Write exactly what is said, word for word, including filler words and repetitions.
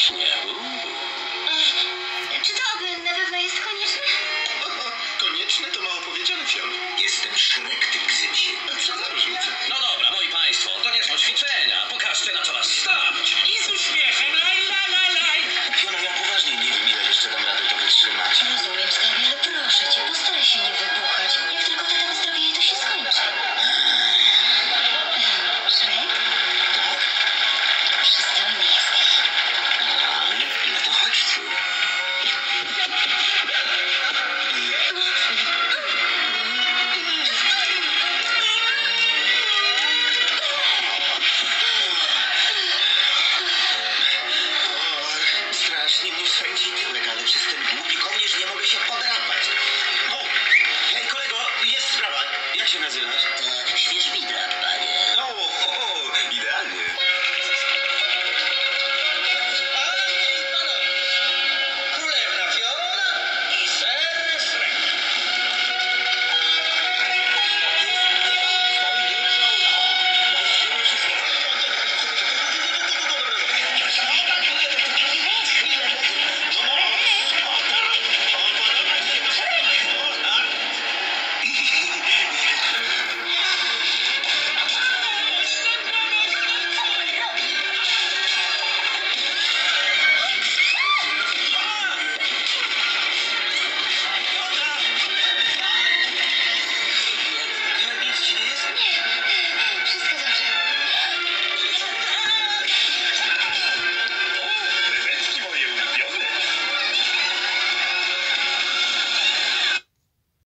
właśnie. Czy to aby na pewno jest konieczne? Konieczne to mało powiedziane, Fiol. Jestem Shrek, ty gzymsie. Co za różnica? No dobra, moi państwo, to nie są ćwiczenia. Pokażcie, na co was stać. I z uśmiechem, laj, laj, laj, laj. Fiona, ja poważnie nie wiem, ile jeszcze dam radę to wytrzymać. Rozumiem, skarbie, ale proszę cię, postaraj się nie wybuchać. Jak tylko tata wyzdrowieje, to się skończy. Shrek? Tak? Przystojny jesteś. No to chodźcie. Strasznie mnie swędzi tyłek, ale przez ten głupi kołnierz nie mogę się podać.